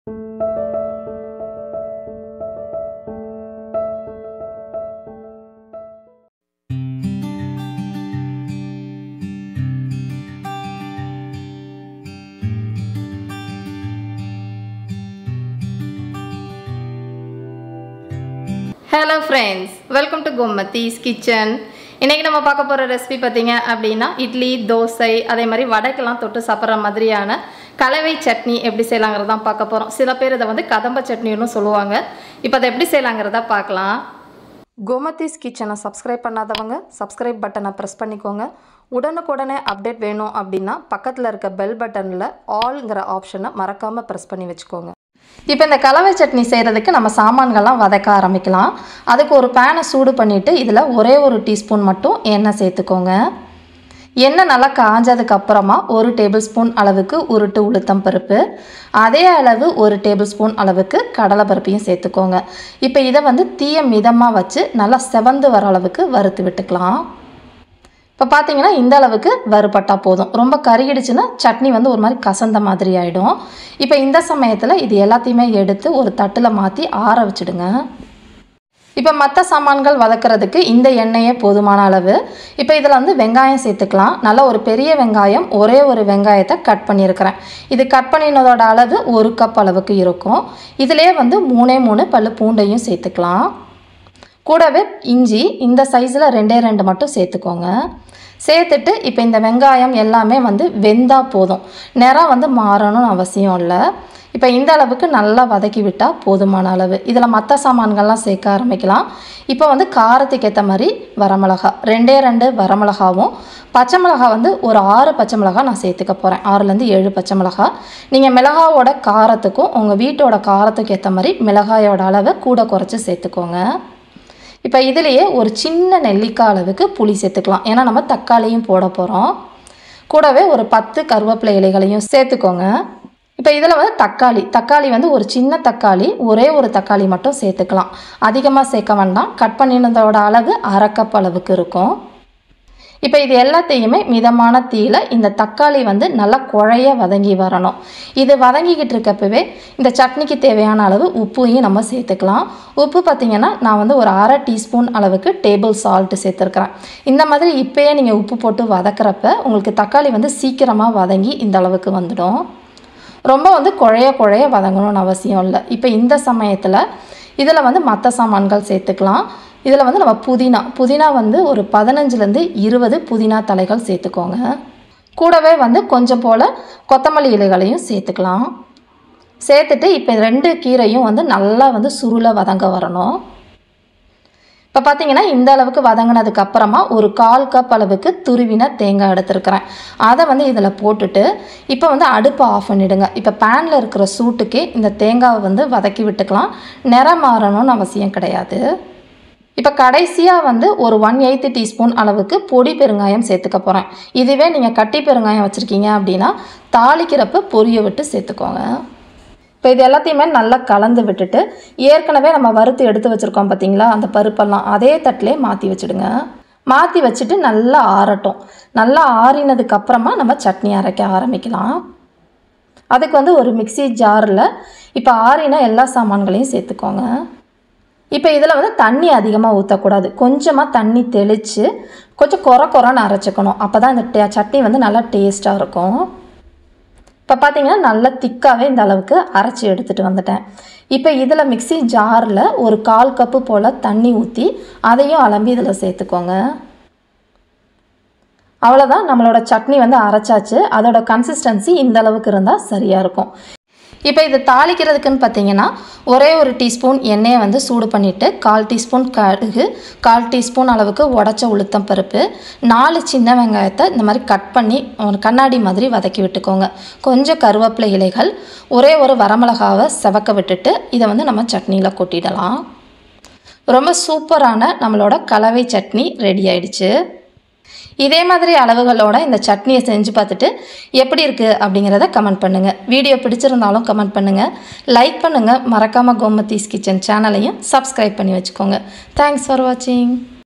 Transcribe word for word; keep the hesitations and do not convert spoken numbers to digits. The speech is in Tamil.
Hello friends, welcome to Gomathi's kitchen. இன்னைக்கு நம்ம பார்க்க போற ரெசிபி பாத்தீங்க அப்படினா இட்லி, தோசை, அதே மாதிரி வடைக்கெல்லாம் தொட்டு சாப்பிடுற மாதிரியான கலவை சட்னி எப்படி செய்யலாம்ங்கறத தான் பார்க்க போறோம். சில பேர் இத வந்து கதம்ப சட்னின்னு சொல்லுவாங்க. இப்போ அத எப்படி செய்யலாம்ங்கறத பார்க்கலாம். Gomathi's kitchen-ஐ subscribe பண்ணாதவங்க subscribe பட்டனை press பண்ணிக்கோங்க. உடனுக்குடனே அப்டேட் வேணும் அப்படினா பக்கத்துல இருக்க பெல் பட்டன்ல ஆல்ங்கற ஆப்ஷனை மறக்காம press பண்ணி வெச்சுக்கோங்க. இப்போ இந்த கலவை சட்னி செய்யறதுக்கு நம்ம சாமான்கள்லாம் வதக்க ஆரம்பிக்கலாம். அதுக்கு ஒரு பேனை சூடு பண்ணிட்டு இதுல ஒரே ஒரு டீஸ்பூன் மட்டும் எண்ணெய் சேர்த்துக்கோங்க. எண்ணெய் நல்லா காஞ்சதுக்கு அப்புறமா ஒரு டேபிள்ஸ்பூன் அளவுக்கு உருட்டு உளுத்தம் பருப்பு, அதே அளவு ஒரு டேபிள்ஸ்பூன் அளவுக்கு கடலை பருப்பையும் சேர்த்துக்கோங்க. இப்போ இதை வந்து தீய மிதமா வச்சு நல்லா செவந்து வர அளவுக்கு வறுத்து விட்டுக்கலாம். இப்போ பார்த்தீங்கன்னா இந்த அளவுக்கு வறுபட்டா போதும். ரொம்ப கருகிடுச்சுன்னா சட்னி வந்து ஒரு மாதிரி கசந்த மாதிரி ஆகிடும். இப்போ இந்த சமயத்தில் இது எல்லாத்தையுமே எடுத்து ஒரு தட்டில் மாற்றி ஆற வச்சுடுங்க. இப்போ மற்ற சாமான்கள் வதக்கிறதுக்கு இந்த எண்ணெயே போதுமான அளவு. இப்போ இதில் வந்து வெங்காயம் சேர்த்துக்கலாம். நல்லா ஒரு பெரிய வெங்காயம், ஒரே ஒரு வெங்காயத்தை கட் பண்ணியிருக்கிறேன். இது கட் பண்ணினதோட அளவு ஒரு கப் அளவுக்கு இருக்கும். இதிலே வந்து மூணே மூணு பல்லு பூண்டையும் சேர்த்துக்கலாம். கூடவே இஞ்சி இந்த சைஸில் ரெண்டே ரெண்டு மட்டும் சேர்த்துக்கோங்க. சேர்த்துட்டு இப்போ இந்த வெங்காயம் எல்லாமே வந்து வெந்தா போதும். நிறம் வந்து மாறணும்னு அவசியம் இல்லை. இப்போ இந்த அளவுக்கு நல்லா வதக்கி விட்டால் போதுமான அளவு. இதில் மற்ற சாமான்கள்லாம் சேர்க்க ஆரம்பிக்கலாம். இப்போ வந்து காரத்துக்கு ஏற்ற மாதிரி வரமிளகா, ரெண்டே ரெண்டு வரமிளகாவும், பச்சை மிளகா வந்து ஒரு ஆறு பச்சை மிளகா நான் சேர்த்துக்க போகிறேன். ஆறுலேருந்து ஏழு பச்சை மிளகா. நீங்கள் மிளகாவோட காரத்துக்கும் உங்கள் வீட்டோட காரத்துக்கு ஏற்ற மாதிரி மிளகாயோட அளவை கூட குறைச்சி சேர்த்துக்கோங்க. இப்போ இதிலேயே ஒரு சின்ன நெல்லிக்காய் அளவுக்கு புளி சேர்த்துக்கலாம். ஏன்னா நம்ம தக்காளியும் போட போகிறோம். கூடவே ஒரு பத்து கருவேப்பிலை இலைகளையும் சேர்த்துக்கோங்க. இப்போ இதில் வந்து தக்காளி தக்காளி வந்து ஒரு சின்ன தக்காளி, ஒரே ஒரு தக்காளி மட்டும் சேர்த்துக்கலாம். அதிகமாக சேர்க்க வேண்டாம். கட் பண்ணினதோட அளவு அரை கப் அளவுக்கு இருக்கும். இப்போ இது எல்லாத்தையுமே மிதமான தீயில இந்த தக்காளி வந்து நல்லா குழைய வதங்கி வரணும். இது வதங்கிக்கிட்டு இருக்கப்பவே இந்த சட்னிக்கு தேவையான அளவு உப்பையும் நம்ம சேர்த்துக்கலாம். உப்பு பார்த்திங்கன்னா நான் வந்து ஒரு அரை டீஸ்பூன் அளவுக்கு டேபிள் சால்ட் சேர்த்துருக்கிறேன். இந்த மாதிரி இப்போயே நீங்கள் உப்பு போட்டு வதக்கிறப்ப உங்களுக்கு தக்காளி வந்து சீக்கிரமாக வதங்கி இந்த அளவுக்கு வந்துடும். ரொம்ப வந்து குழைய குழைய வதங்கணும்னு அவசியம் இல்லை. இப்போ இந்த சமயத்தில் இதில் வந்து மற்ற சாமான்கள் சேர்த்துக்கலாம். இதில் வந்து நம்ம புதினா புதினா வந்து ஒரு பதினஞ்சுலேருந்து இருபது புதினா தலைகள் சேர்த்துக்கோங்க. கூடவே வந்து கொஞ்சம் போல் கொத்தமல்லி இலைகளையும் சேர்த்துக்கலாம். சேர்த்துட்டு இப்போ ரெண்டு கீரையும் வந்து நல்லா வந்து சுருளை வதங்க வரணும். இப்போ பார்த்தீங்கன்னா இந்த அளவுக்கு வதங்கினதுக்கு அப்புறமா ஒரு கால் கப் அளவுக்கு துருவின தேங்காய் எடுத்துருக்கிறேன். அதை வந்து இதில் போட்டுட்டு இப்போ வந்து அடுப்பை ஆஃப் பண்ணிவிடுங்க. இப்போ பேனில் இருக்கிற சூட்டுக்கே இந்த தேங்காவை வந்து வதக்கி விட்டுக்கலாம். நிறம் மாறணும்னு அவசியம் கிடையாது. இப்போ கடைசியாக வந்து ஒரு ஒன் எயித்து டீஸ்பூன் அளவுக்கு பொடி பெருங்காயம் சேர்த்துக்க போகிறேன். இதுவே நீங்கள் கட்டி பெருங்காயம் வச்சுருக்கீங்க அப்படின்னா தாளிக்கிறப்ப பொரிய விட்டு சேர்த்துக்கோங்க. இப்போ இது எல்லாத்தையுமே நல்லா கலந்து விட்டுட்டு ஏற்கனவே நம்ம வறுத்து எடுத்து வச்சுருக்கோம் பார்த்தீங்களா, அந்த பருப்பெல்லாம் அதே தட்டிலே மாற்றி வச்சுடுங்க. மாற்றி வச்சுட்டு நல்லா ஆறட்டும். நல்லா ஆறினதுக்கு அப்புறமா நம்ம சட்னி அரைக்க ஆரம்பிக்கலாம். அதுக்கு வந்து ஒரு மிக்சி ஜாரில் இப்போ ஆறின எல்லா சாமான்களையும் சேர்த்துக்கோங்க. இப்போ இதில் வந்து தண்ணி அதிகமாக ஊற்றக்கூடாது. கொஞ்சமாக தண்ணி தெளித்து கொஞ்சம் குறை குறைன்னு அரைச்சிக்கணும். அப்போ தான் இந்த சட்னி வந்து நல்லா டேஸ்ட்டாக இருக்கும். இப்போ பார்த்தீங்கன்னா நல்லா திக்காகவே இந்த அளவுக்கு அரைச்சி எடுத்துகிட்டு வந்துட்டேன். இப்போ இதில் மிக்சி ஜாரில் ஒரு கால் கப்பு போல் தண்ணி ஊற்றி அதையும் அலம்பி இதில் சேர்த்துக்கோங்க. அவ்வளோதான், நம்மளோட சட்னி வந்து அரைச்சாச்சு. அதோட கன்சிஸ்டன்சி இந்த அளவுக்கு இருந்தால் சரியாக இருக்கும். இப்போ இது தாளிக்கிறதுக்குன்னு பார்த்தீங்கன்னா ஒரே ஒரு டீஸ்பூன் எண்ணெயை வந்து சூடு பண்ணிவிட்டு கால் டீஸ்பூன் கடுகு, கால் டீஸ்பூன் அளவுக்கு உடச்ச உளுத்தம் பருப்பு, நாலு சின்ன வெங்காயத்தை இந்த மாதிரி கட் பண்ணி ஒரு கண்ணாடி மாதிரி வதக்கி விட்டுக்கோங்க. கொஞ்சம் கருவேப்பிலை இலைகள், ஒரே ஒரு வரமிளகாவை செவக்க விட்டுட்டு இதை வந்து நம்ம சட்னியில் கொட்டிடலாம். ரொம்ப சூப்பரான நம்மளோட கலவை சட்னி ரெடி ஆயிடுச்சு. இதே மாதிரி அளவுகளோட இந்த சட்னியை செஞ்சு பார்த்துட்டு எப்படி இருக்குது அப்படிங்கிறத கமெண்ட் பண்ணுங்கள். வீடியோ பிடிச்சிருந்தாலும் கமெண்ட் பண்ணுங்கள், லைக் பண்ணுங்கள். மறக்காமல் கோமதிஸ் கிச்சன் சேனலையும் சப்ஸ்கிரைப் பண்ணி வச்சுக்கோங்க. தேங்க்ஸ் ஃபார் வாட்சிங்.